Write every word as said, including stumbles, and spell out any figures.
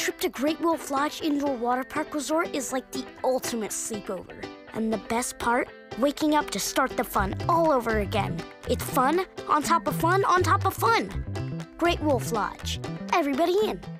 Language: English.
trip to Great Wolf Lodge Indoor Water Park Resort is like the ultimate sleepover. And the best part, waking up to start the fun all over again. It's fun on top of fun on top of fun. Great Wolf Lodge. Everybody in.